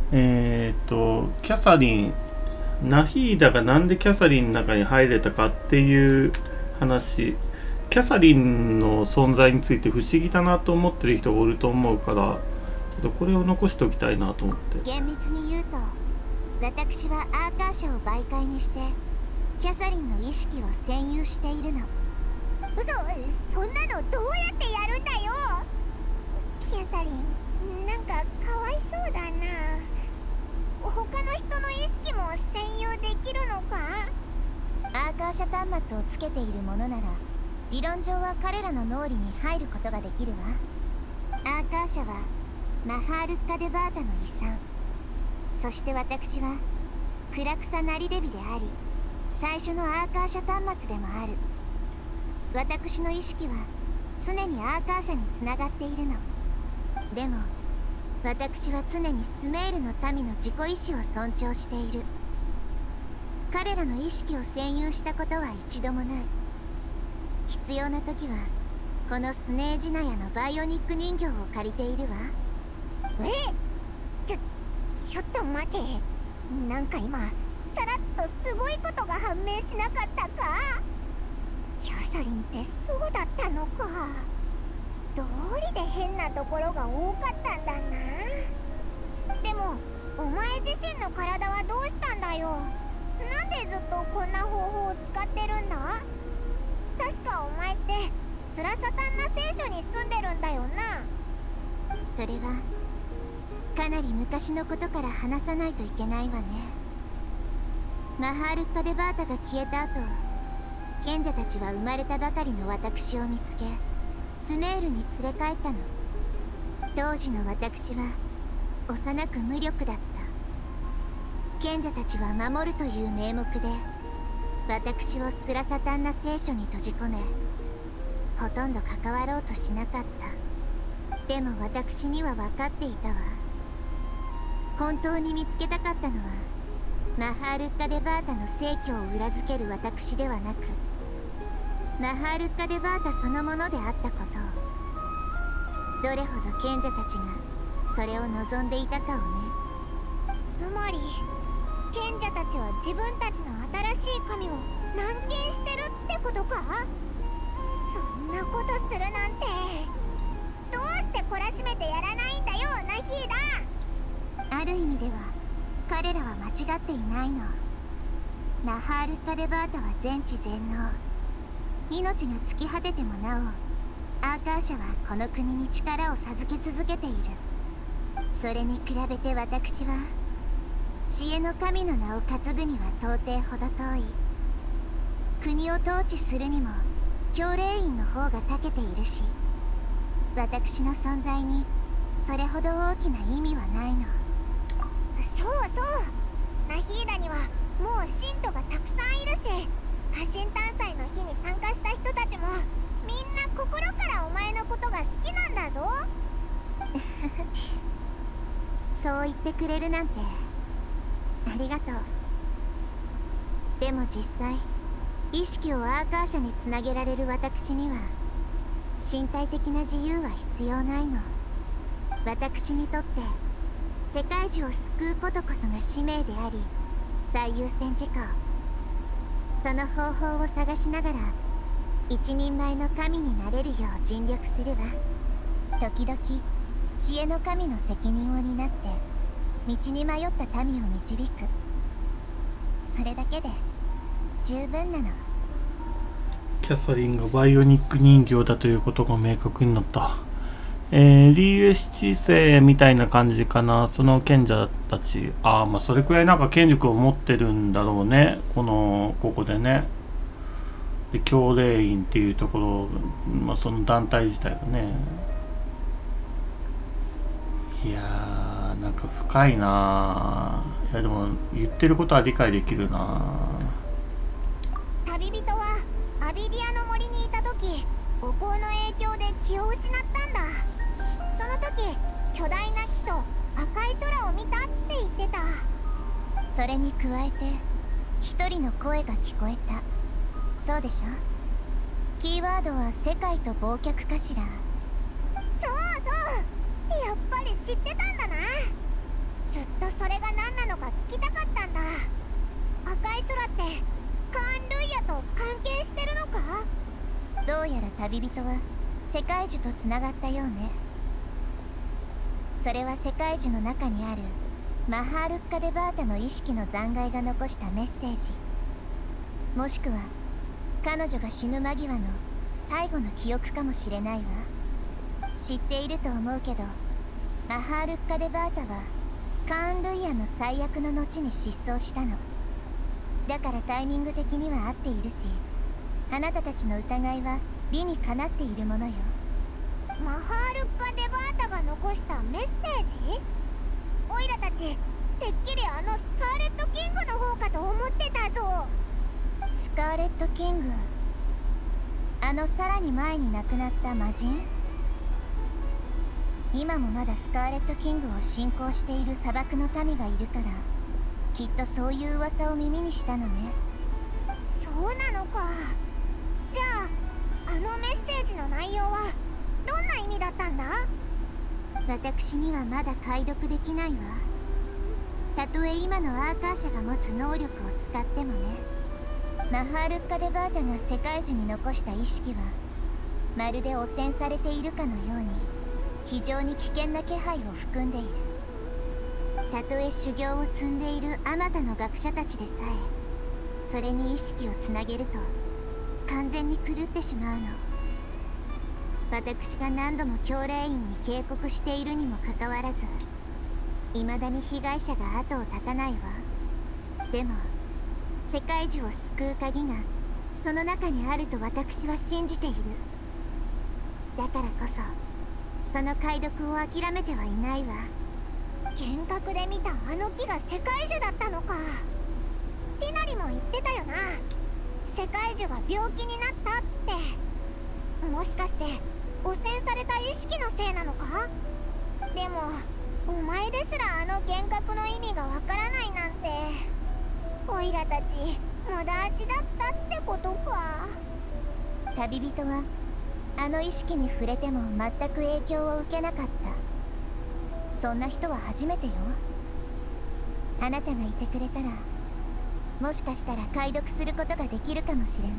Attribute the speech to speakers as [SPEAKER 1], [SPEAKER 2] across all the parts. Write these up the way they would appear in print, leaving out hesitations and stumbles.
[SPEAKER 1] キャサリン、ナヒーダがなんでキャサリンの中に入れたかっていう話。キャサリンの存在について不思議だなと思ってる人がおると思うから、ちょっとこれを残しておきたいなと思って。
[SPEAKER 2] 厳密に言うと、私はアーカー社を媒介にしてキャサリンの意識を占有しているの。そんなのどうやってやるんだよ。キャサリン、なんかかわいそうだな。他の人の意識も占有できるのか。アーカー社端末をつけているものなら理論上は彼らの脳裏に入ることができるわ。アーカー社はマハールッカ・デバータの遺産。そして私はクラクサ・ナリデビであり、最初のアーカー社端末でもある。私の意識は常にアーカー社につながっているの。でも私は常にスメールの民の自己意志を尊重している。彼らの意識を占有したことは一度もない。必要な時はこのスネージナヤのバイオニック人形を借りているわ。ちょっと待て。なんか今さらっとすごいことが判明しなかったか。キャサリンってそうだったのか。道理で変なところが多かったんだな。でもお前自身の体はどうしたんだよ。なんでずっとこんな方法を使ってるんだ。確かお前ってスラサタンナ聖書に住んでるんだよな。それはかなり昔のことから話さないといけないわね。マハールッカ・デバータが消えた後、賢者たちは生まれたばかりの私を見つけスメールに連れ帰ったの。当時の私は幼く無力だった。賢者たちは守るという名目で私をスラサタンナ聖書に閉じ込め、ほとんど関わろうとしなかった。でも私には分かっていたわ。本当に見つけたかったのはマハールッカ・デバータの正教を裏付ける私ではなく、マハールッカ・デバータそのものであったことを。どれほど賢者たちがそれを望んでいたかをね。つまり賢者たちは自分たちの新しい神を軟禁してるってことか。そんなことするなんて。どうして懲らしめてやらないんだよ、ナヒーダ。ある意味では彼らは間違っていないの。マハールッカ・デバータは全知全能。命が尽き果ててもなおアーカー社はこの国に力を授け続けている。それに比べて私は知恵の神の名を担ぐには到底程遠い。国を統治するにも教令員の方が長けているし、私の存在にそれほど大きな意味はないの。そうそう、ナヒーダにはもう信徒がたくさんいるし、家臣探査の日に参加した人たちもみんな心からお前のことが好きなんだぞ。そう言ってくれるなんてありがとう。でも実際意識をアーカー社につなげられる私には身体的な自由は必要ないの。私にとって世界中を救うことこそが使命であり最優先事項。その方法を探しながら一人前の神になれるよう尽力するわ。時々知恵の神の責任を担って道に迷った民を導く。それだけで十分なの。
[SPEAKER 1] キャサリンがバイオニック人形だということが明確になった。リーエ七世みたいな感じかな、その賢者たち。まあそれくらいなんか権力を持ってるんだろうね、ここでね。で教令員っていうところ、まあその団体自体がね。いやー、なんか深いなー。いやでも言ってることは理解できるな。
[SPEAKER 2] 旅人はアビディアの森にいた時、お香の影響で気を失ったんだ。その時巨大な木と赤い空を見たって言ってた。それに加えて一人の声が聞こえた。そうでしょ。キーワードは世界と忘却かしら。そうそう、やっぱり知ってたんだな。 ずっとそれが何なのか聞きたかったんだ。赤い空ってカーン・ルイヤと関係してるのか？
[SPEAKER 3] どうやら旅人は世界樹とつながったようね。それは世界樹の中にあるマハールッカ・デバータの意識の残骸が残したメッセージ、もしくは彼女が死ぬ間際の最後の記憶かもしれないわ。知っていると思うけど、マハールッカ・デバータはカーン・ルイヤの最悪の後に失踪したの。だからタイミング的には合っているし、あなたたちの疑いは理にかなっているものよ。
[SPEAKER 2] マハールッカ・デバータが残したメッセージ？オイラたちてっきりあのスカーレット・キングの方かと思ってたぞ。
[SPEAKER 3] スカーレット・キング、あのさらに前に亡くなった魔人？今もまだスカーレット・キングを信仰している砂漠の民がいるから、きっとそういう噂を耳にしたのね。
[SPEAKER 2] そうなのか。じゃああのメッセージの内容はどんな意味だったんだ？
[SPEAKER 3] 私にはまだ解読できないわ。たとえ今のアーカーシャが持つ能力を使ってもね。マハールッカ・デバータが世界樹に残した意識はまるで汚染されているかのように非常に危険な気配を含んでいる。たとえ修行を積んでいるあまたの学者たちでさえ、それに意識をつなげると完全に狂ってしまうの。私が何度も教令員に警告しているにもかかわらず、未だに被害者が後を絶たないわ。でも世界樹を救う鍵がその中にあると私は信じている。だからこそその解読を諦めてはいないわ。
[SPEAKER 2] 幻覚で見たあの木が世界樹だったのか。ティナリも言ってたよな、世界樹が病気になったって。もしかして汚染された意識のせいなのか？でもお前ですらあの幻覚の意味がわからないなんて、オイラたち無駄足だったってことか。
[SPEAKER 3] 旅人はあの意識に触れても全く影響を受けなかった。そんな人は初めてよ。あなたがいてくれたら、もしかしたら解読することができるかもしれない。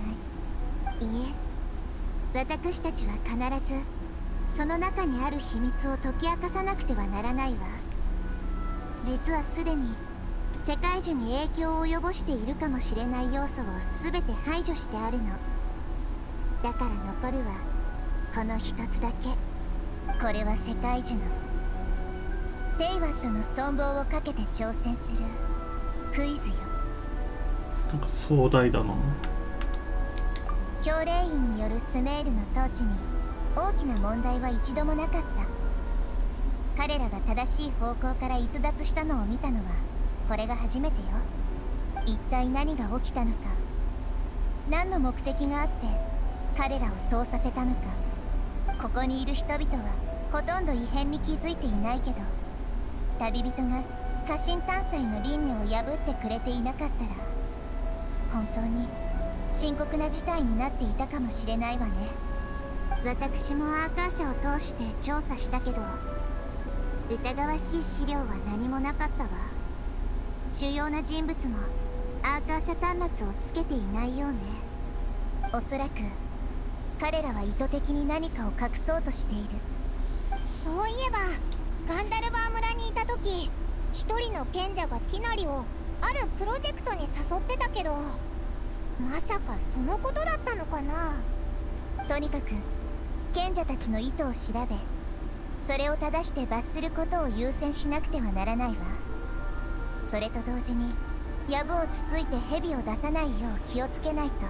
[SPEAKER 3] いいえ、私たちは必ずその中にある秘密を解き明かさなくてはならないわ。実はすでに世界樹に影響を及ぼしているかもしれない要素を全て排除してあるの。だから残るはこの一つだけ。これは世界樹のテイワットの存亡をかけて挑戦するクイズよ。
[SPEAKER 1] なんか壮大だな。
[SPEAKER 3] 教令員によるスメールの統治に大きな問題は一度もなかった。彼らが正しい方向から逸脱したのを見たのはこれが初めてよ。一体何が起きたのか、何の目的があって彼らをそうさせたのか。ここにいる人々はほとんど異変に気づいていないけど、旅人が家臣探査の輪廻を破ってくれていなかったら本当に深刻な事態になっていたかもしれないわね。私もアーカー社を通して調査したけど、疑わしい資料は何もなかったわ。主要な人物もアーカー社端末をつけていないようね。おそらく彼らは意図的に何かを隠そうとしている。
[SPEAKER 2] そういえばガンダルバー村にいた時、一人の賢者がティナリをあるプロジェクトに誘ってたけど、まさかそのことだったのかな。
[SPEAKER 3] とにかく賢者たちの意図を調べ、それを正して罰することを優先しなくてはならないわ。それと同時に藪をつついて蛇を出さないよう気をつけないと。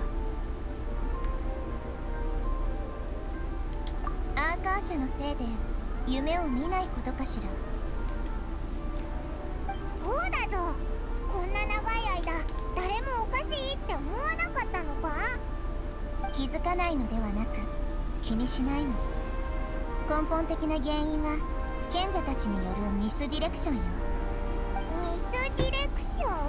[SPEAKER 3] アーカー社のせいで夢を見ないことかしら。
[SPEAKER 2] そうだぞ、こんな長い間誰もおかしいって思わなかったのか？
[SPEAKER 3] 気づかないのではなく気にしないの。根本的な原因は賢者たちによるミスディレクションよ。
[SPEAKER 2] ミスディレクション？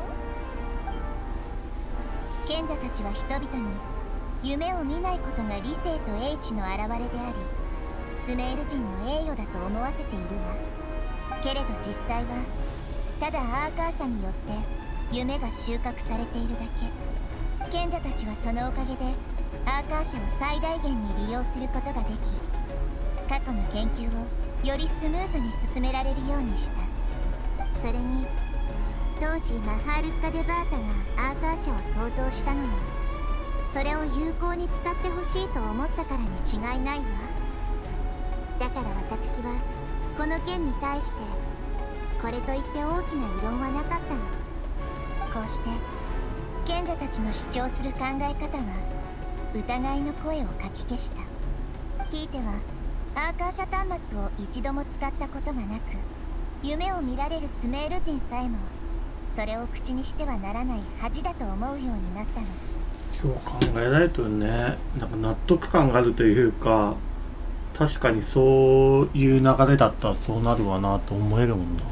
[SPEAKER 3] 賢者たちは人々に夢を見ないことが理性と英知の表れであり、スメール人の栄誉だと思わせているわ。けれど実際はただアーカー社によって夢が収穫されているだけ。賢者たちはそのおかげでアーカー社を最大限に利用することができ、過去の研究をよりスムーズに進められるようにした。それに当時マハールッカ・デバータがアーカー社を創造したのも、それを有効に使ってほしいと思ったからに違いないわ。だから私はこの件に対してこれといって大きな異論はなかったの。こうして賢者たちの主張する考え方は疑いの声をかき消した。ひいてはアーカー社端末を一度も使ったことがなく、夢を見られるスメール人さえもそれを口にしてはならない恥だと思うようになったの。
[SPEAKER 1] 今日考えられるとね、なんか納得感があるというか、確かにそういう流れだったらそうなるわなと思えるもんな。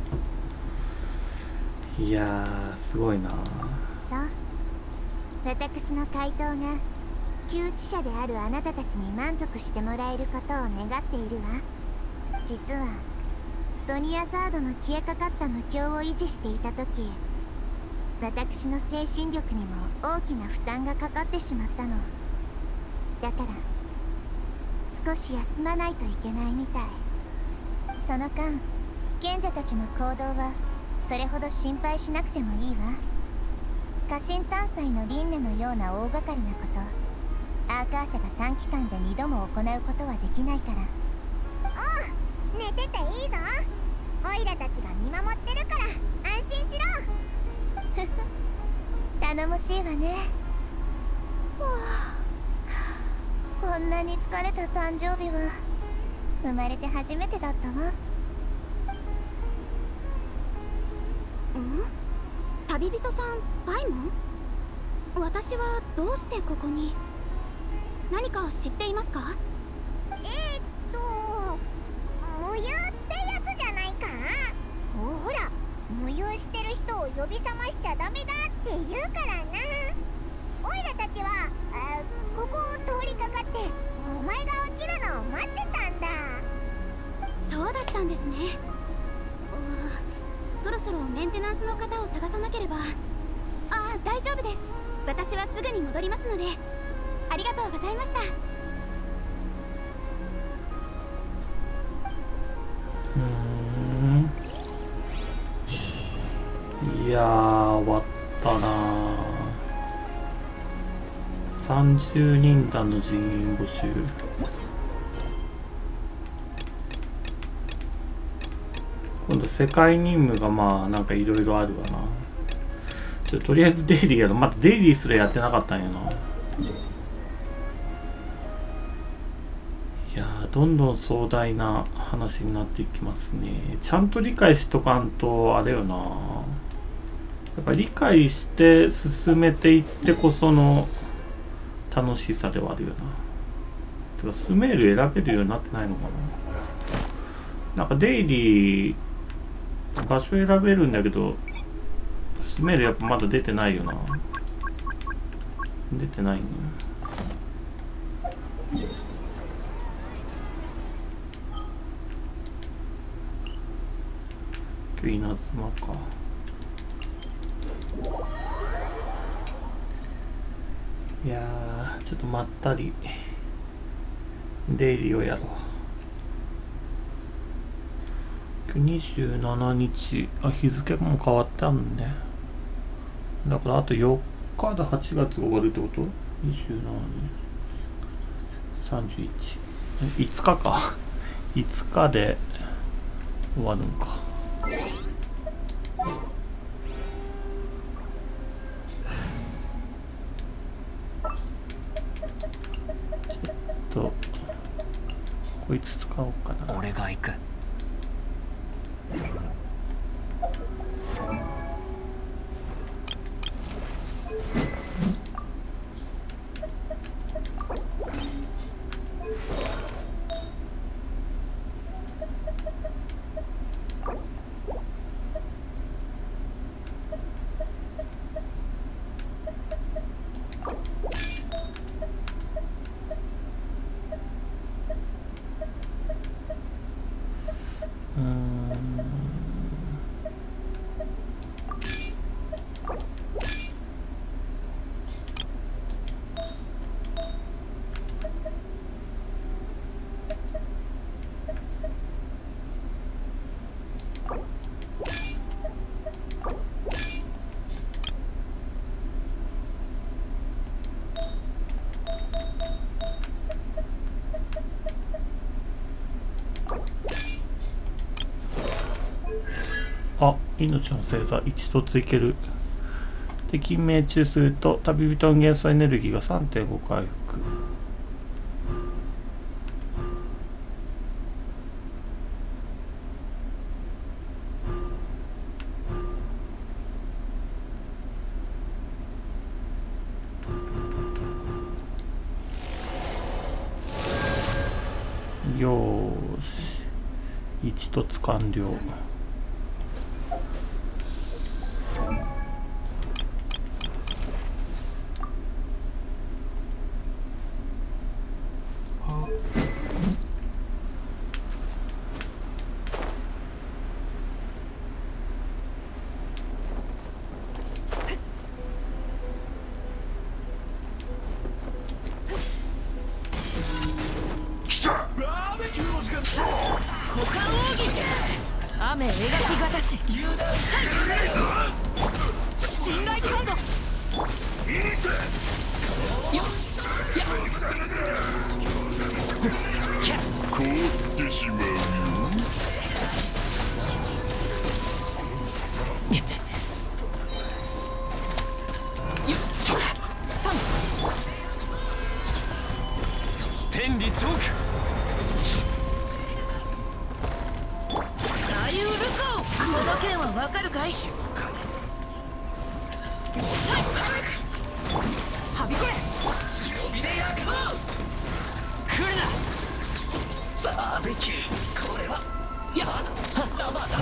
[SPEAKER 1] いやー、すごいな。
[SPEAKER 3] そう、私の回答が窮地者であるあなたたちに満足してもらえることを願っているわ。実はドニアザードの消えかかった無境を維持していた時、私の精神力にも大きな負担がかかってしまったの。だから少し休まないといけないみたい。その間賢者たちの行動はそれほど心配しなくてもいいわ。過信探査の輪廻のような大掛かりなこと、アーカー社が短期間で2度も行うことはできないから。
[SPEAKER 2] おう、寝てていいぞ。オイラたちが見守ってるから安心しろ。
[SPEAKER 3] 頼もしいわね。こんなに疲れた誕生日は生まれて初めてだったわ。
[SPEAKER 4] 旅人さん、パイモン？私はどうしてここに？何か知っていますか？
[SPEAKER 2] 無憂ってやつじゃないか。ほら、無憂してる人を呼び覚ましちゃダメだって言うからな。オイラたちはここを通りかかってお前が起きるのを待ってたんだ。
[SPEAKER 4] そうだったんですね。そろそろメンテナンスの方を探さなければ。大丈夫です。私はすぐに戻りますので。ありがとうございました。
[SPEAKER 1] いやー、終わったな。30人団の人員募集。今度世界任務がまあなんかいろいろあるわな。とりあえずデイリーやる。まだデイリーすらやってなかったんやな。いやー、どんどん壮大な話になっていきますね。ちゃんと理解しとかんとあれよな。やっぱ理解して進めていってこその楽しさではあるよな。てかスメール選べるようになってないのかな。なんかデイリー場所選べるんだけど、スメールやっぱまだ出てないよな。出てないね。今日稲妻か。いやー、ちょっとまったりデイリーをやろう。今日27日、日付も変わったんね。だからあと4日で8月が終わるってこと？ 27 日、31、5日か。5日で終わるのか。ちょっとこいつ使おうかな。
[SPEAKER 5] 俺が行く。
[SPEAKER 1] あ、命の星座1といける。敵命中すると旅人の元素エネルギーが 3.5 回復。よーし、1凸完了。
[SPEAKER 5] 雨描きがたし信頼感度
[SPEAKER 6] 凍ってしまうよ。
[SPEAKER 5] 天理チョーク左右ルコこの件はわかるかい。静かにはびこれ強火で焼くぞ。来るなバーベキュー。これはや生だ。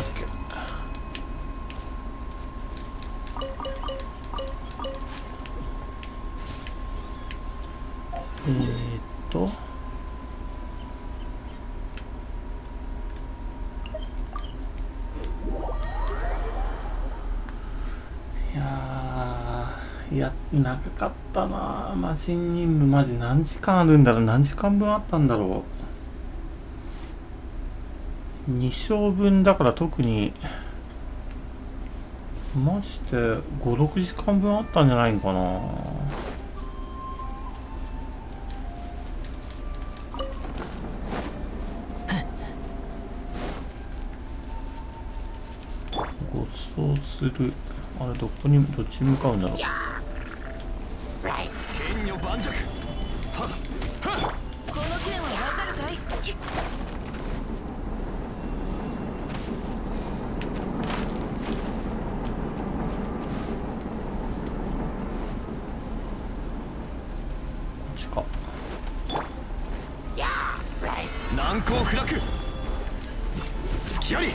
[SPEAKER 1] いや、長かったな。魔人任務マジ何時間あるんだろう。何時間分あったんだろう。2章分だから特にマジで5、6時間分あったんじゃないのかな。護送する。あれどっちに向かうんだろう。
[SPEAKER 5] 剣女盤石。この件はわかるかい。
[SPEAKER 1] こっちか。
[SPEAKER 5] 難攻不落。隙あり。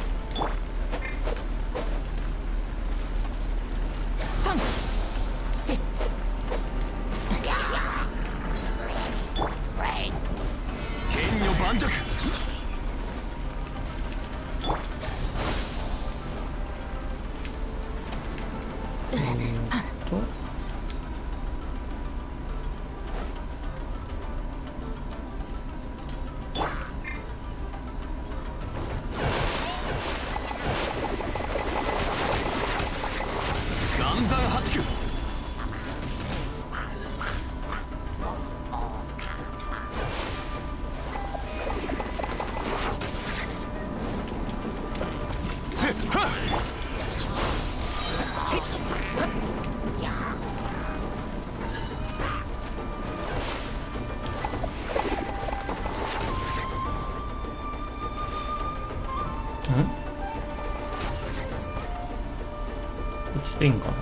[SPEAKER 5] 盤石。岩山八九。
[SPEAKER 1] こっちでいいんかな。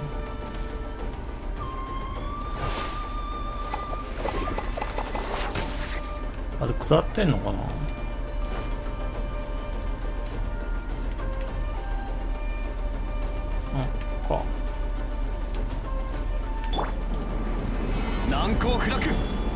[SPEAKER 1] あれ下ってんのかな。
[SPEAKER 5] 難攻不落。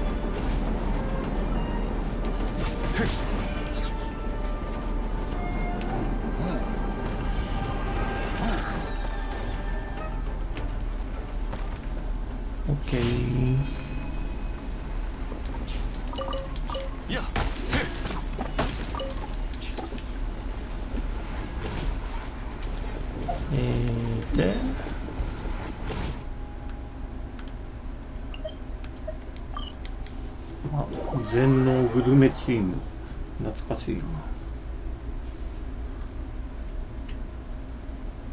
[SPEAKER 1] オッケー。
[SPEAKER 5] やせ
[SPEAKER 1] で全農グルメチーム懐かしいな。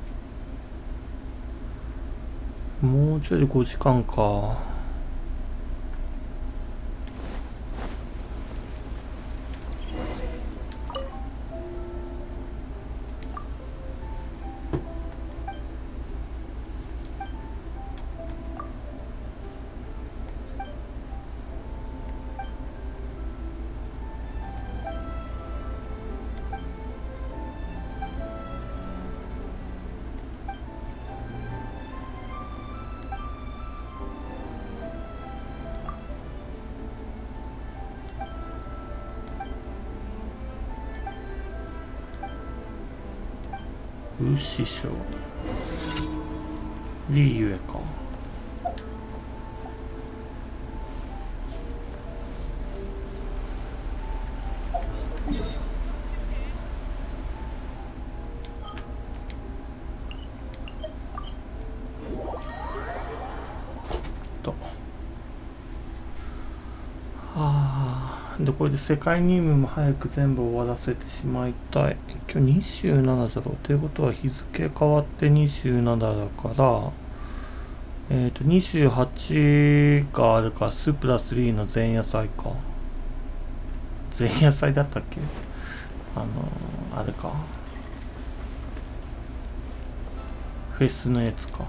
[SPEAKER 1] もうちょいで5時間か。ウ師匠リーユエか。でこれで世界任務も早く全部終わらせてしまいたい。今日27だろうということは日付変わって27だから28があるから2プラス3の前夜祭か。前夜祭だったっけ。あれかフェスのやつか。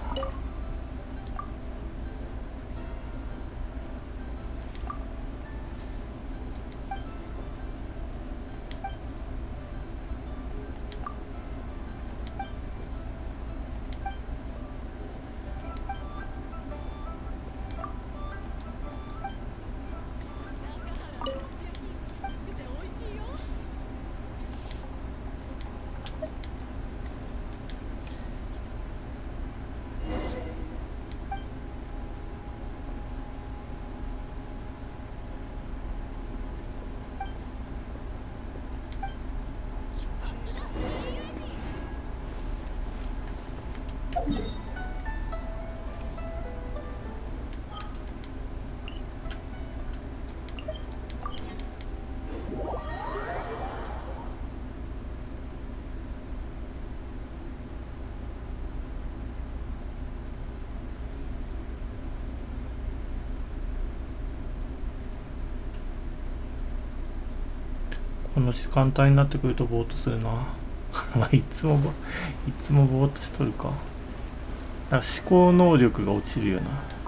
[SPEAKER 1] この時間帯になってくるとぼーっとするな。まあいつもぼーっとしとるか。だから思考能力が落ちるよな。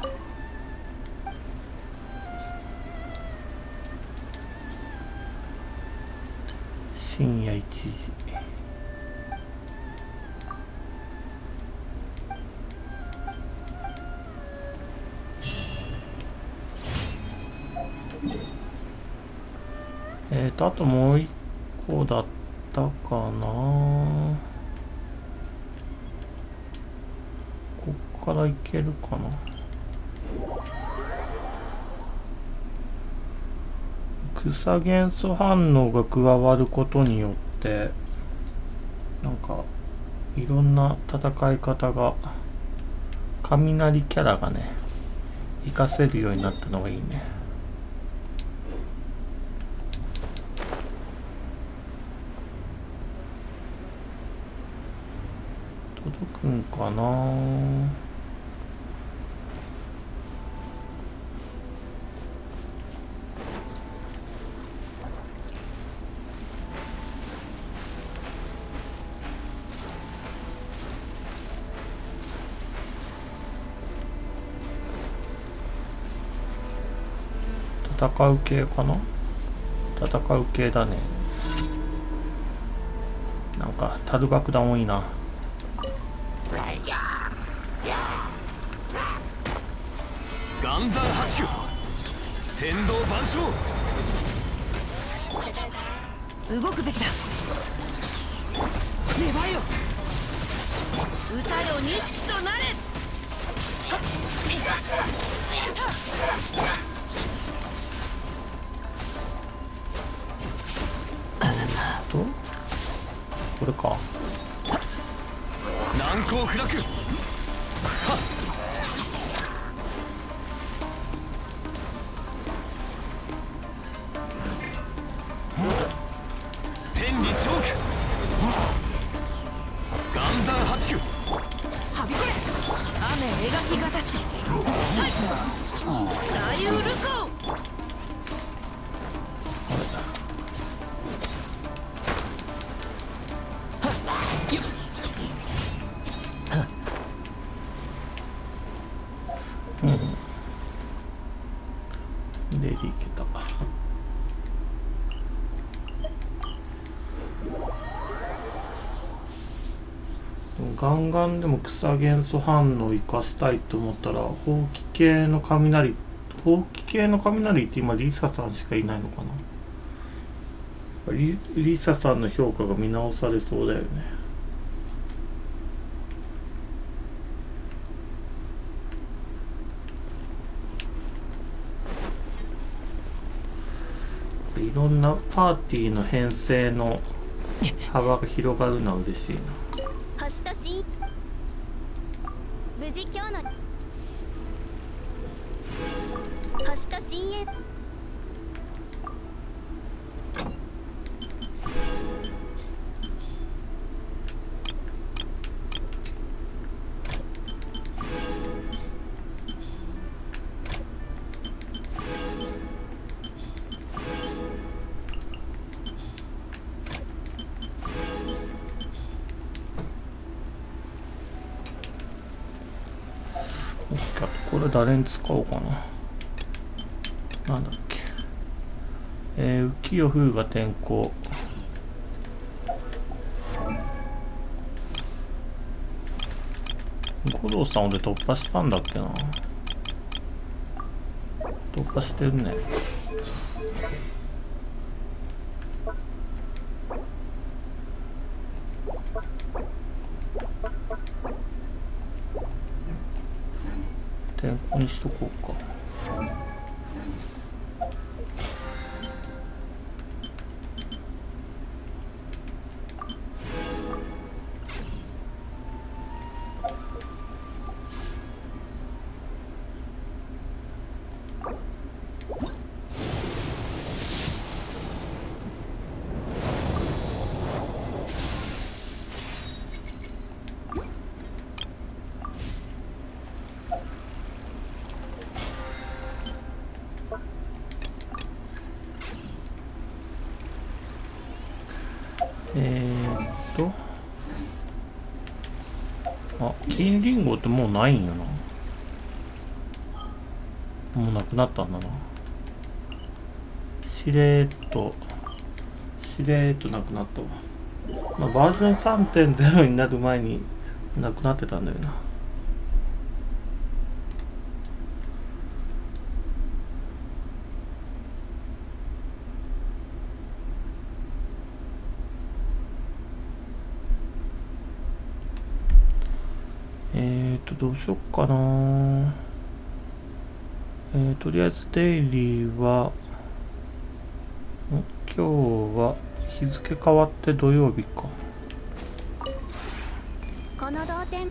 [SPEAKER 1] 深夜1時。あともう一個だったかな。こっからいけるかな。草元素反応が加わることによってなんかいろんな戦い方が雷キャラがね活かせるようになったのがいいね。届くんかな。戦う系かな。戦う系だね。なんか樽爆弾多いな。
[SPEAKER 5] 岩山八九天道万象。
[SPEAKER 7] 動くべきだ。粘よ。歌よ錦となれ。
[SPEAKER 1] これか。
[SPEAKER 5] 難攻不落。天理チョーク。岩山八九。
[SPEAKER 7] はびこれ。雨描きがたし大ウルコ
[SPEAKER 1] でいけた。ガンガンでも草元素反応を生かしたいと思ったらほうき系の雷って今リサさんしかいないのかな。リサさんの評価が見直されそうだよね。いろんなパーティーの編成の幅が広がるのは嬉しいな。
[SPEAKER 4] 星とし無事今日の星と深淵
[SPEAKER 1] これ誰に使おうかな。なんだっけ。浮世風が転校。五郎さん俺突破したんだっけな。突破してるね。転校にしとこうか。金リンゴってもうないんやな。もうなくなったんだな。しれーっとなくなったわ。まあ、バージョン 3.0 になる前になくなってたんだよな。どうしよっかな。とりあえずデイリーは今日は日付変わって土曜日か。
[SPEAKER 4] この同点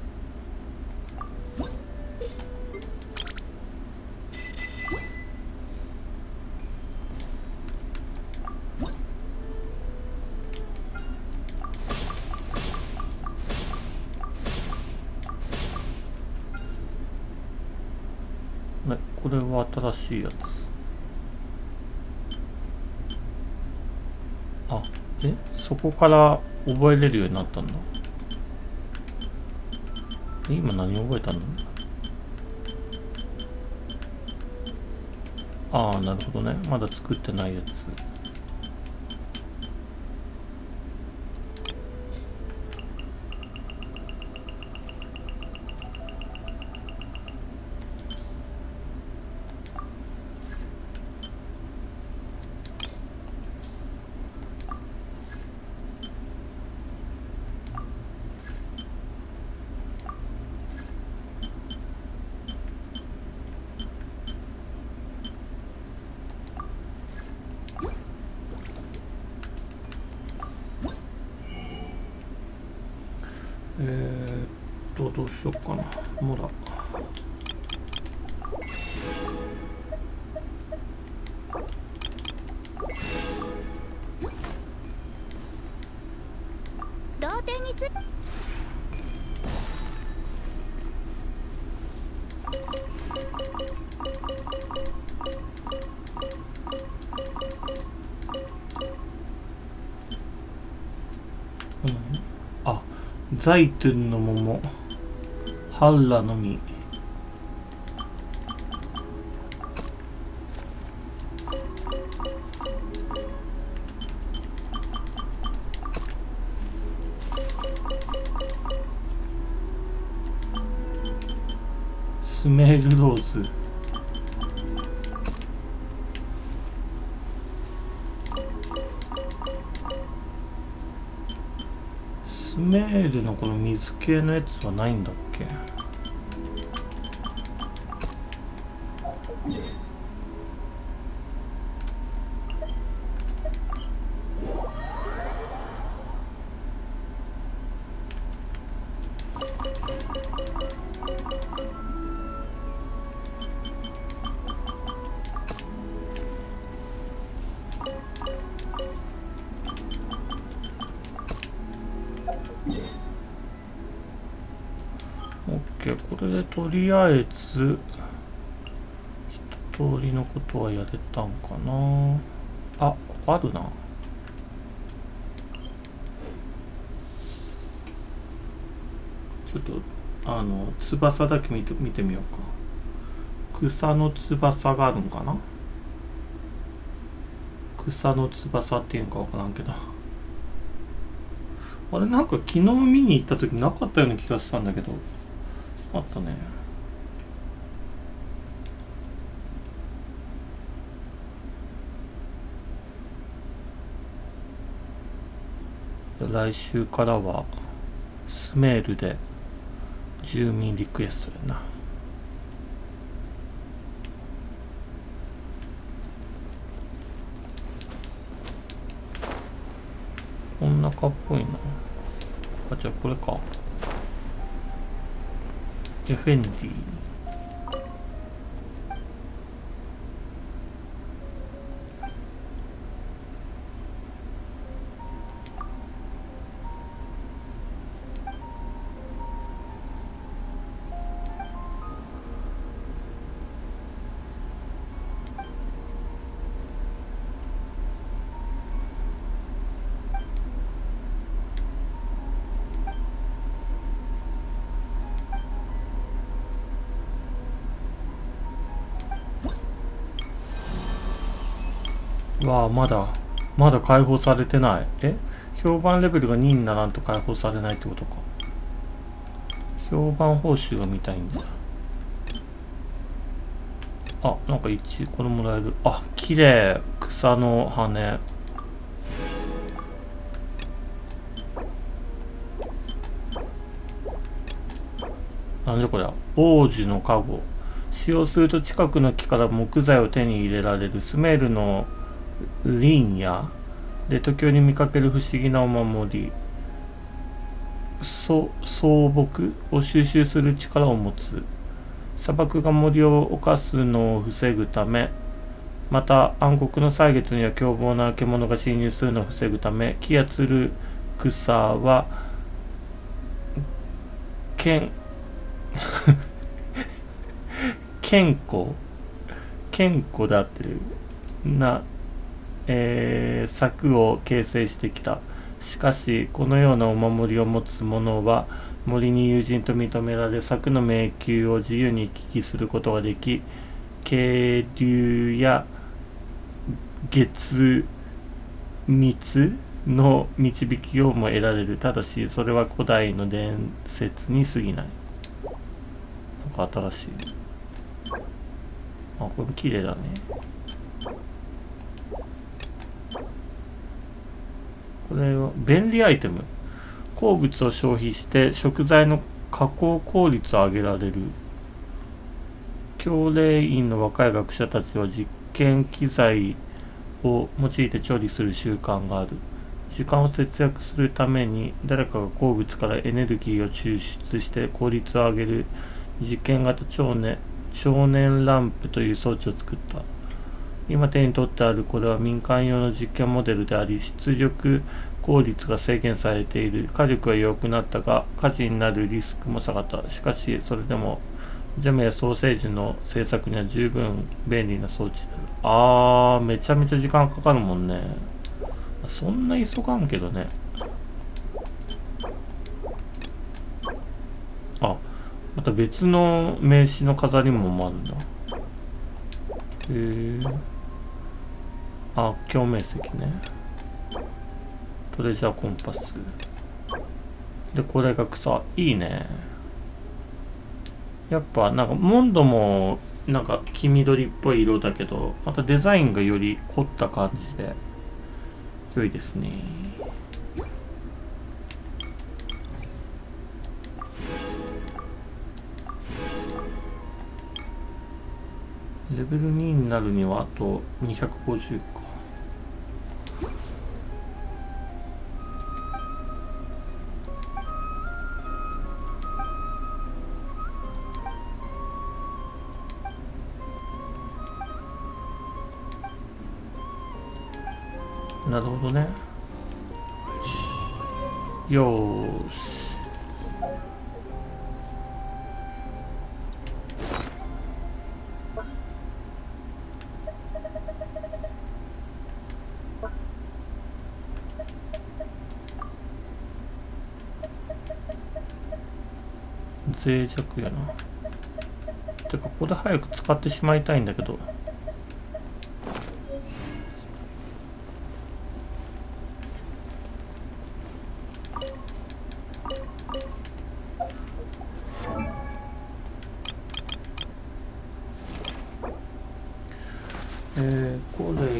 [SPEAKER 1] これは新しいやつ。あ、そこから覚えれるようになったんだ。今何覚えたの？ああ、なるほどね。まだ作ってないやつ。どうしよっかな。もだ。
[SPEAKER 4] 同点につ
[SPEAKER 1] ザイトゥンの桃、ハッラの実。スメールローズ。スメールのこの水系のやつはないんだっけ？これでとりあえず一通りのことはやれたんかな。あ、ここあるな。ちょっと翼だけ見てみようか。草の翼があるんかな。草の翼っていうのかわからんけど、あれなんか昨日見に行った時なかったような気がしたんだけど、あったね。来週からはスメールで住民リクエストやな。こんなかっぽいな。あ、じゃあこれか。エフェンディ。わあ、まだ解放されてない。評判レベルが2にならんと解放されないってことか。評判報酬が見たいんだ。あ、なんか1これもらえる。あ、綺麗。草の羽。なんでこれは。王子のカゴ。使用すると近くの木から木材を手に入れられる。スメールの林野で時折見かける不思議なお守り。草木を収集する力を持つ。砂漠が森を侵すのを防ぐため、また暗黒の歳月には凶暴な獣が侵入するのを防ぐため、木やつる草は健康であってるな、柵を形成してきた。しかしこのようなお守りを持つ者は森に友人と認められ、柵の迷宮を自由に行き来することができ、渓流や月蜜の導きをも得られる。ただしそれは古代の伝説に過ぎない。なんか新しい。あ、これ綺麗だね。これは便利アイテム。鉱物を消費して食材の加工効率を上げられる。教令員の若い学者たちは実験機材を用いて調理する習慣がある。時間を節約するために誰かが鉱物からエネルギーを抽出して効率を上げる実験型超燃ランプという装置を作った。今手に取ってあるこれは民間用の実験モデルであり、出力効率が制限されている。火力は弱くなったが火事になるリスクも下がった。しかしそれでもジャムやソーセージの製作には十分便利な装置である。めちゃめちゃ時間かかるもんね。そんな急がんけどね。 あ、また別の名刺の飾りもあるんだ。へえ。あ、共鳴石ね。トレジャーコンパス。で、これが草。いいね。やっぱなんかモンドもなんか黄緑っぽい色だけど、またデザインがより凝った感じで良いですね。レベル2になるにはあと250か。なるほどね。よーし。脆弱やな。てかこれ早く使ってしまいたいんだけど。これ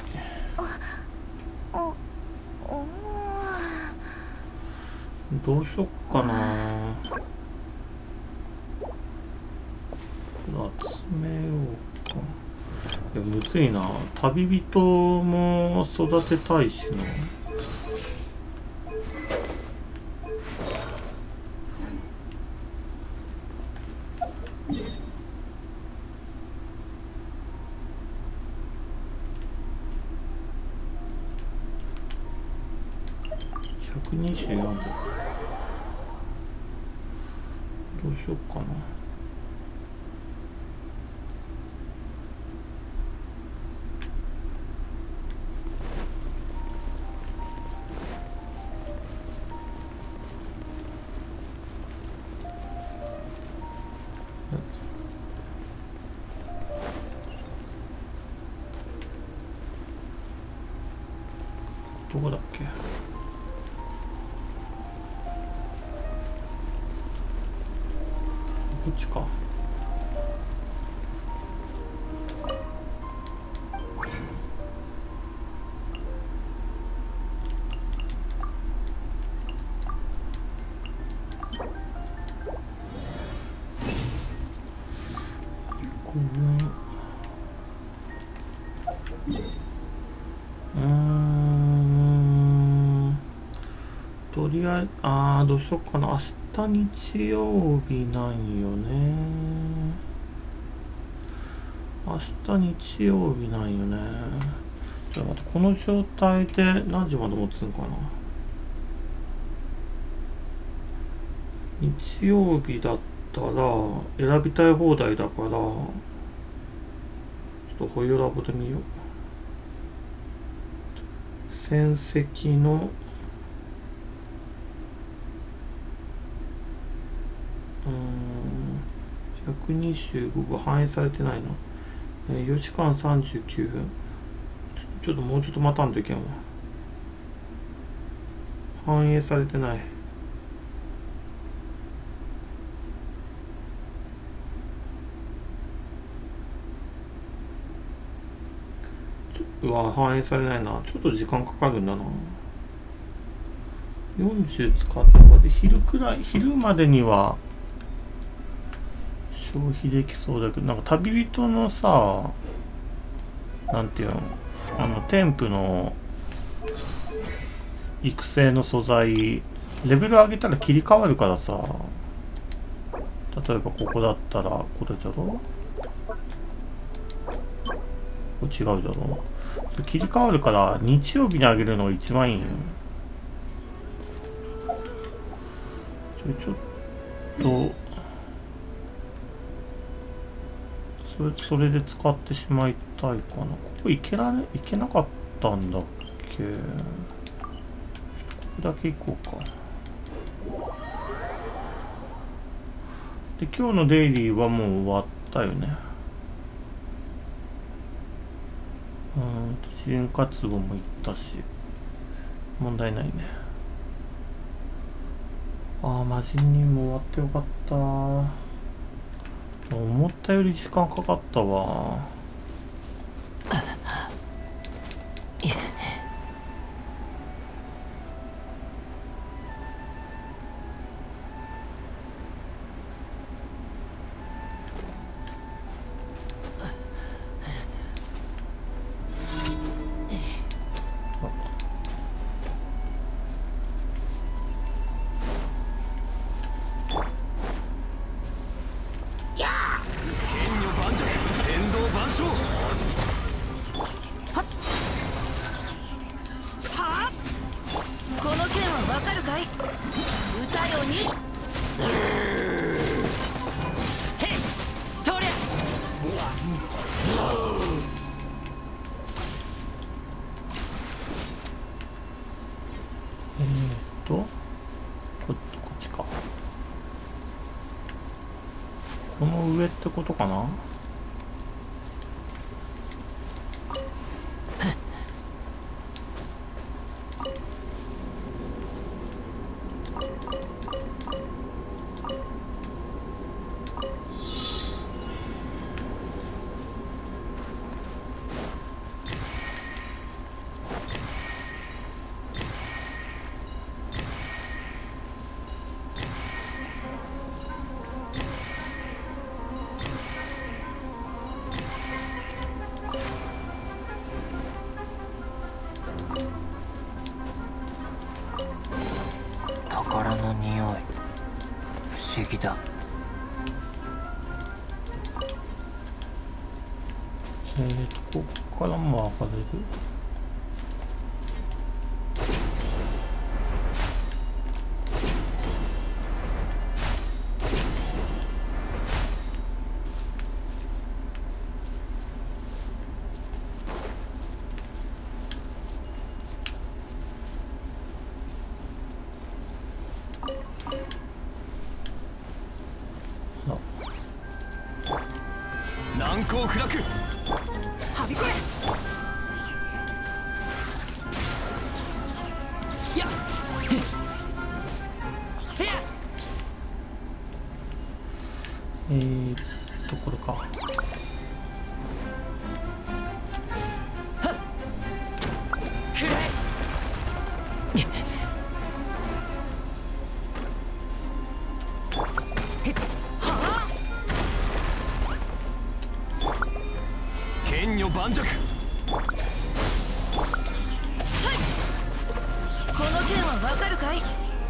[SPEAKER 1] どうしよっかな。集めようか。いや、むずいな。旅人も育てたいしな。124だ。どうしようかな。どこだっけ。こっちか。とりあえず、どうしようかな。明日日曜日なんよね。明日日曜日なんよね。じゃあ待って、この状態で何時まで持つんかな。日曜日だったら選びたい放題だから、ちょっとホヨラボで見よう。戦績の125が反映されてないな。4時間39分。ちょっともうちょっと待たんといけんわ。反映されてない。うわ、反映されないな。ちょっと時間かかるんだな。40使ったので昼までには消費できそうだけど、なんか旅人のさ、なんていうの、添付の育成の素材、レベル上げたら切り替わるからさ、例えばここだったら、これだろ？これ違うだろ？切り替わるから日曜日に上げるのが一番いいよ。ちょっと、それで使ってしまいたいかな。ここ行けなかったんだっけ。ここだけ行こうか。 で今日のデイリーはもう終わったよね。支援活動も行ったし問題ないね。魔人にも終わってよかった。思ったより時間かかったわ。こっちか。この上ってことかな。
[SPEAKER 5] 宝の匂い、不思議だ。
[SPEAKER 1] こっからも上がれる。
[SPEAKER 5] 難攻不落、はびこえ。やっせや。
[SPEAKER 1] これか。
[SPEAKER 5] はっくらえ。剣女盤石。
[SPEAKER 7] この剣はわかるかい？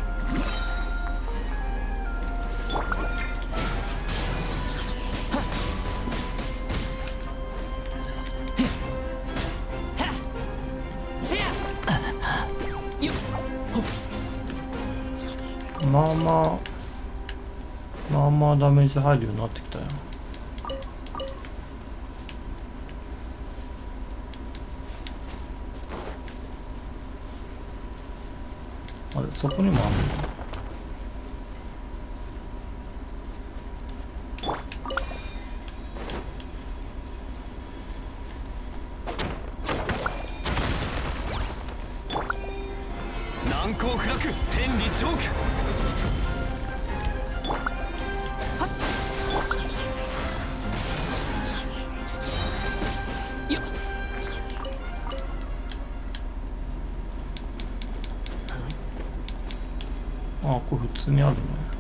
[SPEAKER 1] まあまあダメージ入るようになってきたよ。あれ、そこにもあるの？
[SPEAKER 5] 難攻不落、天理チョーク。
[SPEAKER 1] これ普通にあるね。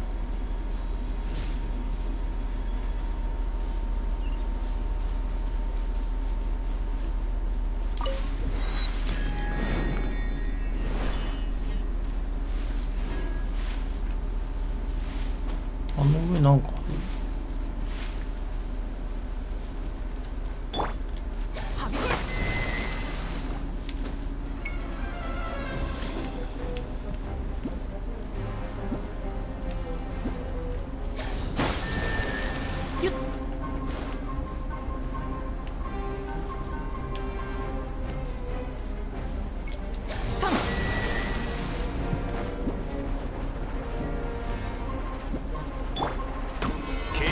[SPEAKER 1] あの上なんかある？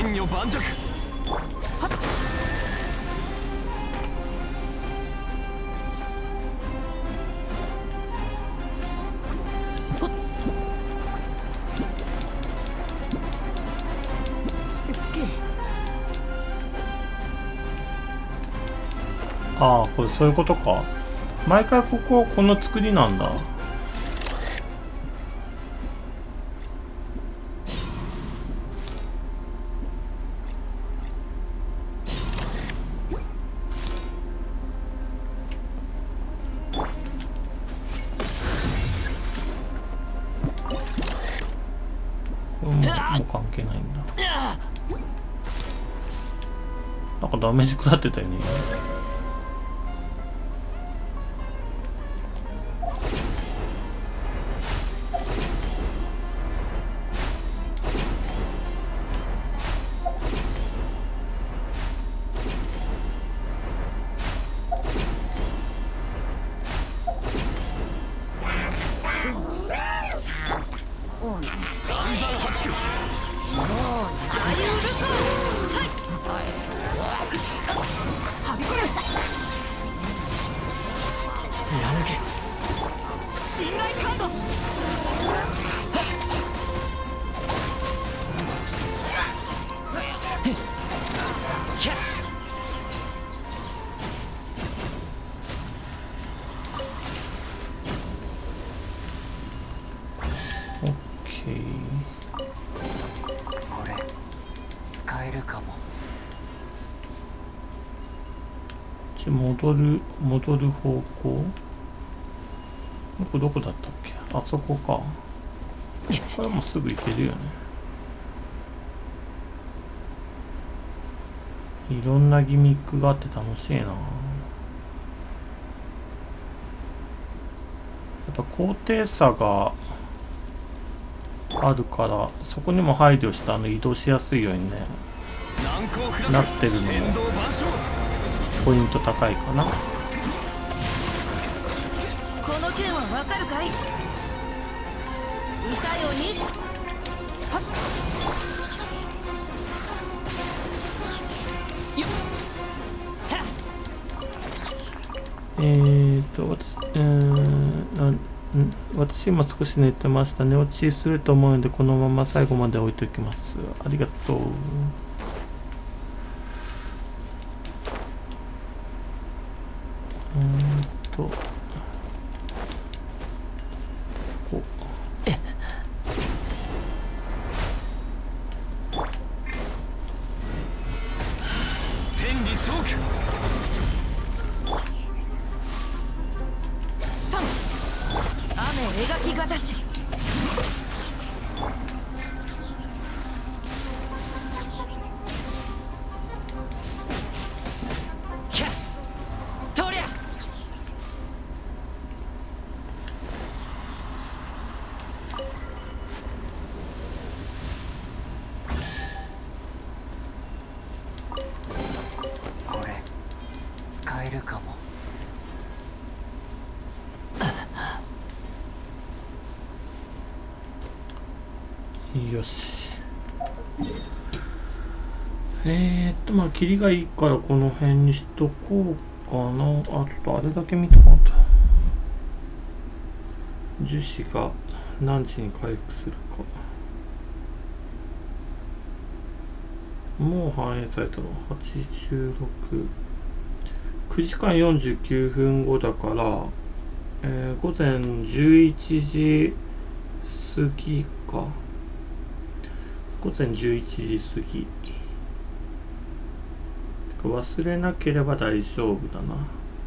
[SPEAKER 5] 天女盤石。はっ。
[SPEAKER 1] ああ、これそういうことか。毎回こここの作りなんだ。これもう関係ないんだ。なんかダメージ食らってたよね。
[SPEAKER 5] これ使えるかも。
[SPEAKER 1] 戻る方向。ここどこだったっけ？あそこか。これもすぐ行けるよね。いろんなギミックがあって楽しいな。やっぱ高低差があるからそこにも配慮した移動しやすいようにねなってるのもポイント高いかな。
[SPEAKER 7] この件はわかるかい？歌よにしはっよっ
[SPEAKER 1] 私今少し寝てました。寝落ちすると思うのでこのまま最後まで置いておきます。ありがとう。
[SPEAKER 5] 天理チョーク。
[SPEAKER 7] 雨描きがたし。
[SPEAKER 5] ひゃっとりゃ。これ使えるかも。
[SPEAKER 1] よし。まあ霧がいいからこの辺にしとこうかな。あ、ちょっとあれだけ見とこうと。樹脂が何時に回復するか。もう反映されたの86。9時間49分後だから、午前11時過ぎか。午前11時過ぎ。忘れなければ大丈夫だな。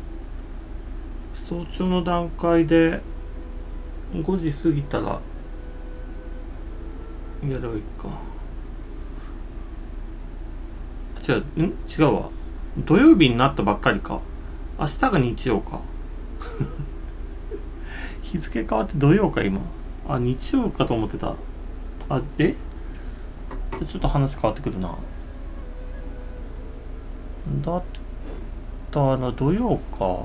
[SPEAKER 1] 早朝の段階で5時過ぎたらやればいいか。違うわ。土曜日になったばっかりか。明日が日曜か。日付変わって土曜か今。あ、日曜かと思ってた。あ、ちょっと話変わってくるな。だったら土曜か。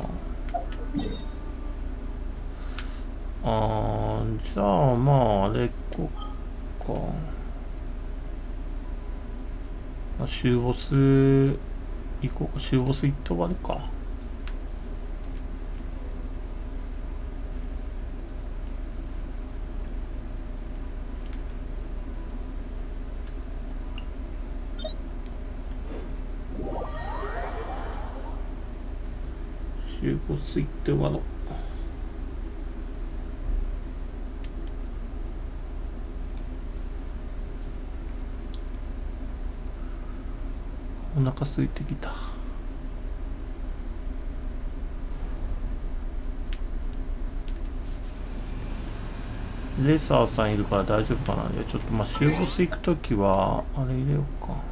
[SPEAKER 1] じゃあまああれこうか。 まあ、終ボス行こうか。終ボス行って終わるか。終ボス行って終わろう。お腹空いてきた。レーサーさんいるから大丈夫かな。じゃあちょっとまあ終ボス行くときはあれ入れようか。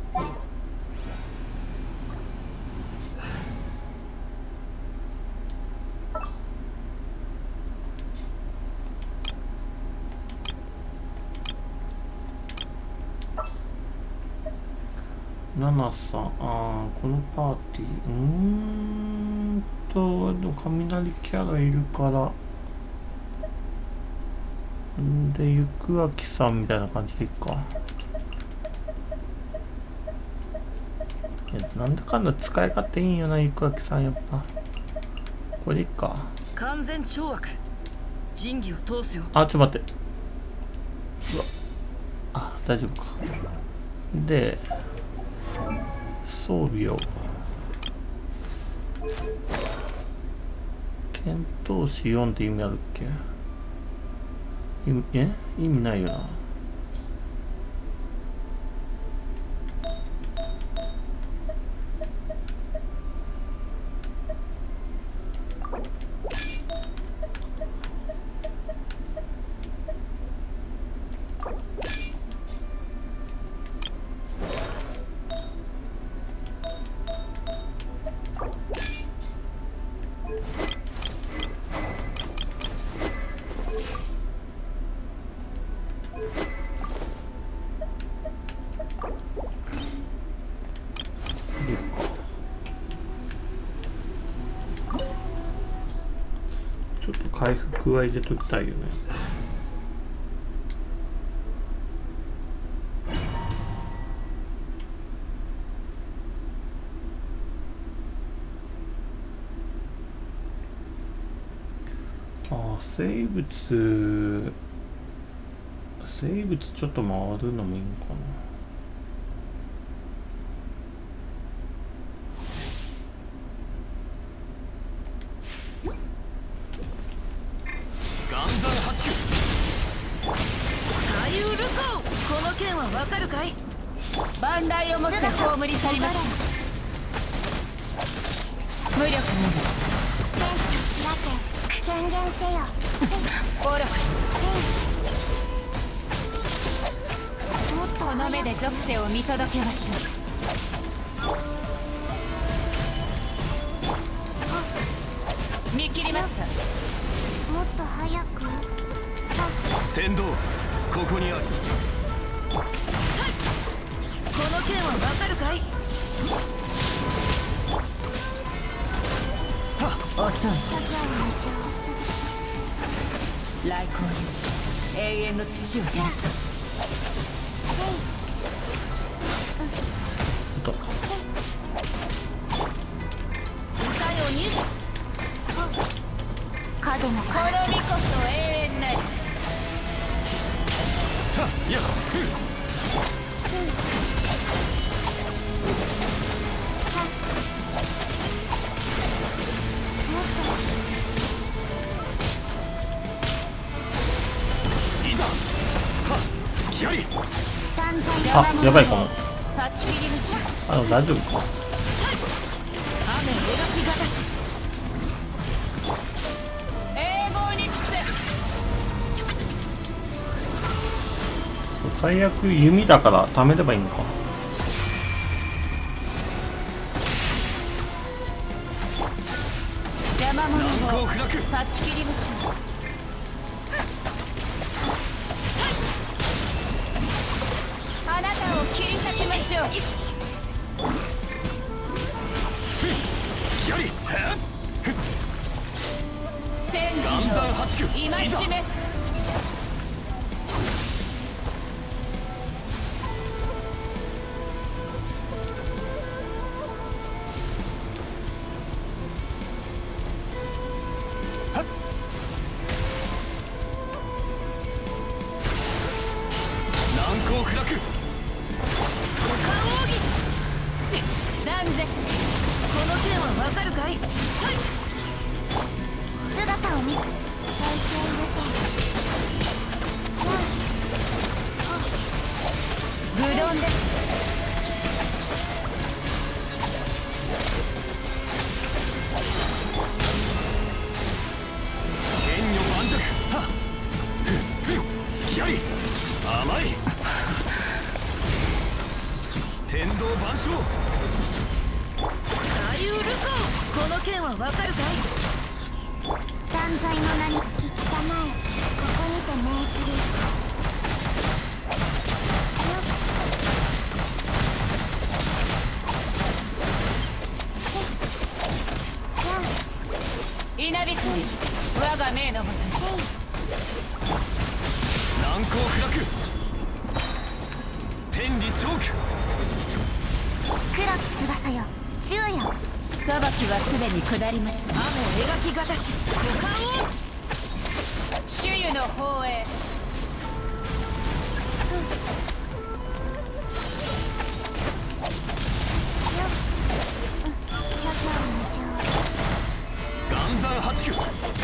[SPEAKER 1] ナナさん、このパーティー、でも雷キャラいるから、で、ゆくあきさんみたいな感じでいいか。いや、なんだかんだ使い勝手いいんよな、ゆくあきさん、やっぱ。これでいいか。
[SPEAKER 7] 完全懲悪。仁義を通すよ。
[SPEAKER 1] あ、ちょっと待って。うわ。あ、大丈夫か。で、装備を剣闘士4って意味あるっけ？意味ないよな。ちょっと回復は入れときたいよね。生物ちょっと回るのもいいのかな。
[SPEAKER 7] この件はわかるかい？万来をもって葬り去りましょう。無力なの。
[SPEAKER 2] 宣言せよ。
[SPEAKER 7] おら。この目で属性を見届けましょう。見切りました。
[SPEAKER 2] もっと早く。
[SPEAKER 5] 天道、ここにある。
[SPEAKER 7] この件はわかるかい？遅い。来光よ、永遠の土を照らす。歌よに
[SPEAKER 2] 影の
[SPEAKER 7] この身こそ永遠なり。
[SPEAKER 5] やっ
[SPEAKER 1] あ、やばいかも。
[SPEAKER 7] 立ち切りましょう。
[SPEAKER 1] 大丈夫か。
[SPEAKER 7] 雨描きがたし永劫に来て。
[SPEAKER 1] 最悪弓だから貯めればいいのか。
[SPEAKER 7] 邪魔者を断ち切りましょう。あなたを切り裂きましょう。戦時の戒め。
[SPEAKER 5] 落。
[SPEAKER 7] 断絶。この剣はわかるかい？はい。
[SPEAKER 2] 姿を見再生
[SPEAKER 7] 愚鈍です。
[SPEAKER 5] 剣女盤石。はっ。隙あり。甘い。天道万象。
[SPEAKER 7] 大ウルコ。この剣はわかるかい？
[SPEAKER 2] 断罪の名に聞きたまえ。ここにて命ずる。
[SPEAKER 7] 稲光、我が命のもとに。
[SPEAKER 5] 難攻不落。天理チョーク。
[SPEAKER 2] 黒き翼よ、宙よ。
[SPEAKER 7] 裁きはすでに下りました。雨描きがたし、股間を。主湯の方へ。
[SPEAKER 5] 岩山八九。
[SPEAKER 2] 姿を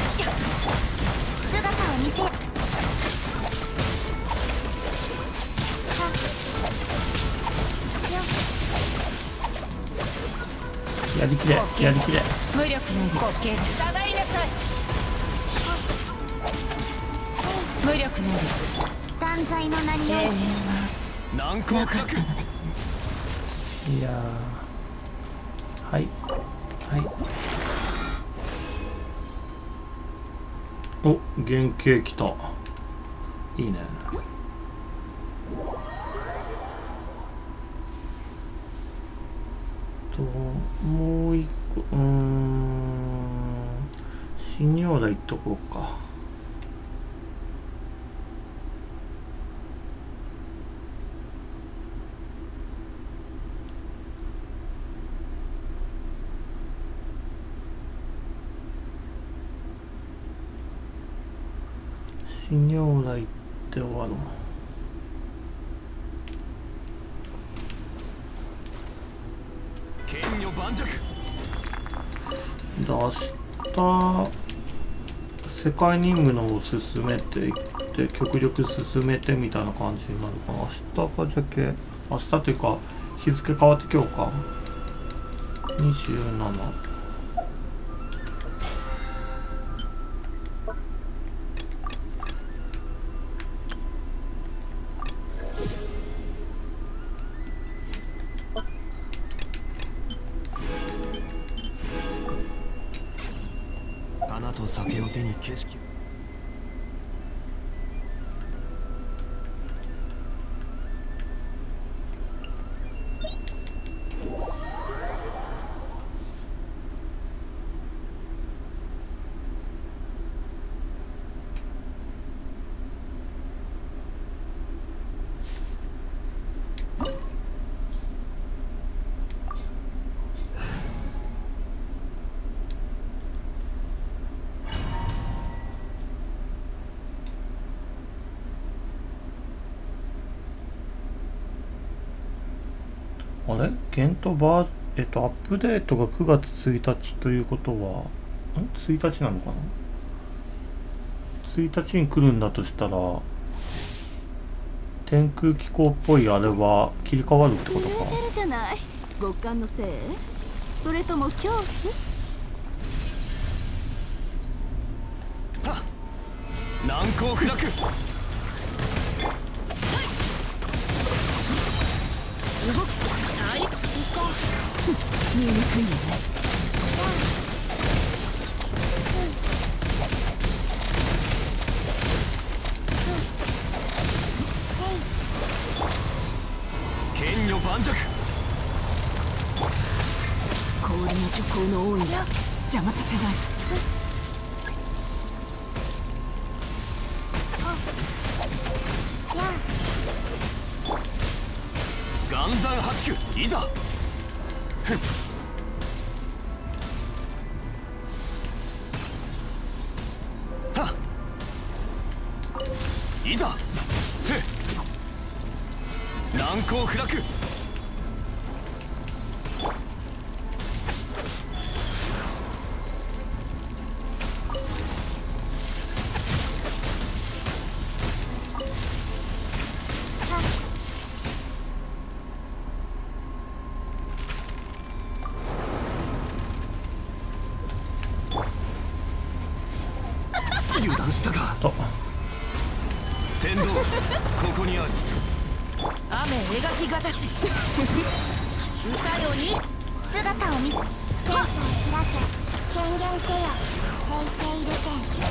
[SPEAKER 2] 見せ。
[SPEAKER 1] やりきれ、やりきれ。
[SPEAKER 7] 無力な滑稽です。下がりなさい。無力なり
[SPEAKER 2] 断罪の名によ
[SPEAKER 7] 永遠は
[SPEAKER 5] 難攻不落。
[SPEAKER 7] なかったのですね。
[SPEAKER 1] いやー、はいはい。お、原型きた。いいね。もう一個、新尿台いっとこうか。新尿台行って終わろう。
[SPEAKER 5] 剣女盤石。
[SPEAKER 1] 明日世界任務の方を進めていって極力進めてみたいな感じになるかな。明日がじゃけ明日というか日付変わって今日か27。
[SPEAKER 5] 花と酒を手に景色。
[SPEAKER 1] あれゲントバー、アップデートが9月1日ということは、1日なのかな ?1 日に来るんだとしたら、天空気候っぽいあれは切り替わるってことか。
[SPEAKER 7] てるじゃない。極寒のせい？それとも恐怖？
[SPEAKER 5] 難攻不落。
[SPEAKER 7] 動く。はい。行こう。見にくいよね。
[SPEAKER 5] 剣女盤石。
[SPEAKER 7] 氷の徐行の王に邪魔させない。
[SPEAKER 5] 岩山八九いざ。はっいざせ。 難攻不落。油断したか。天道、ここにある。
[SPEAKER 7] 雨描きがたし歌よに
[SPEAKER 2] 姿を見せ、センサー開け、権限せよ、生成流転。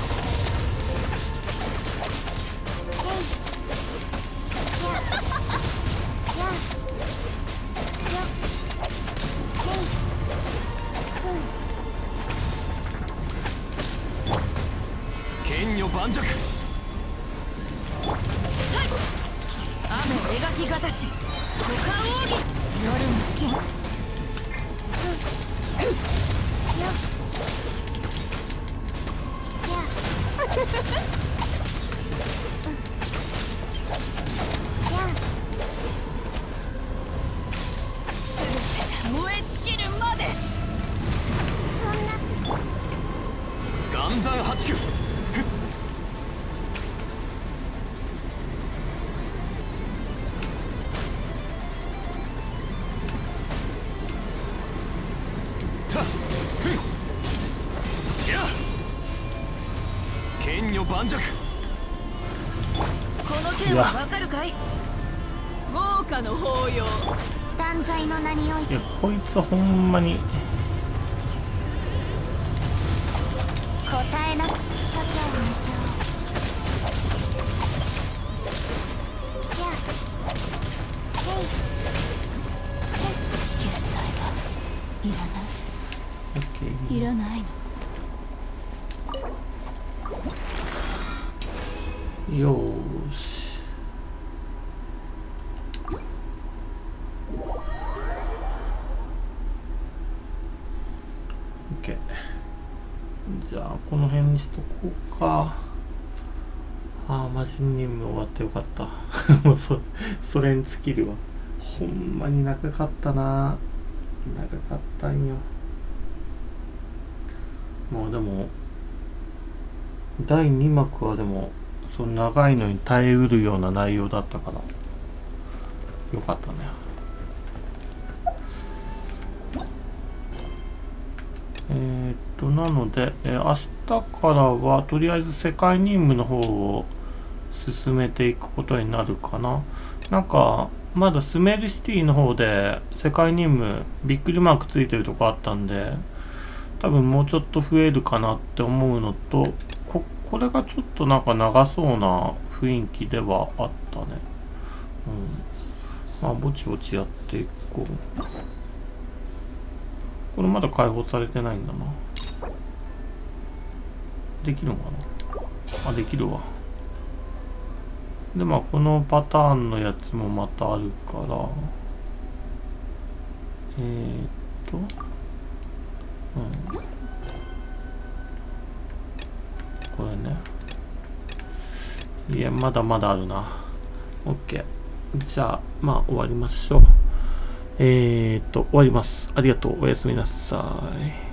[SPEAKER 5] 剣女盤石。
[SPEAKER 7] 雨描きがたし股間奥義夜の剣燃え尽きるまで。
[SPEAKER 2] そんな
[SPEAKER 5] 岩山八九。剣女盤石。
[SPEAKER 7] この剣はわかるかい。豪華の法要
[SPEAKER 2] 断罪の名において
[SPEAKER 1] いやこいつほんまに
[SPEAKER 2] 答えな諸教無常。
[SPEAKER 7] 救済はいらない。
[SPEAKER 1] オッケー。
[SPEAKER 7] いらないの。
[SPEAKER 1] よーし。OK。じゃあこの辺にしとこうか。ああ、マジ任務終わってよかった。もうそれに尽きるわ。ほんまに長かったな。長かったんよ。まあでも第2幕はでもその長いのに耐えうるような内容だったからよかったね。なので、明日からはとりあえず世界任務の方を進めていくことになるかな。なんかまだスメルシティの方で世界任務びっくりマークついてるとこあったんで、多分もうちょっと増えるかなって思うのと、これがちょっとなんか長そうな雰囲気ではあったね。まあぼちぼちやっていこう。これまだ解放されてないんだな。できるのかなあ、できるわ。で、まあこのパターンのやつもまたあるから、これね。いや、まだまだあるな。OK。じゃあ、まあ終わりましょう。終わります。ありがとう。おやすみなさい。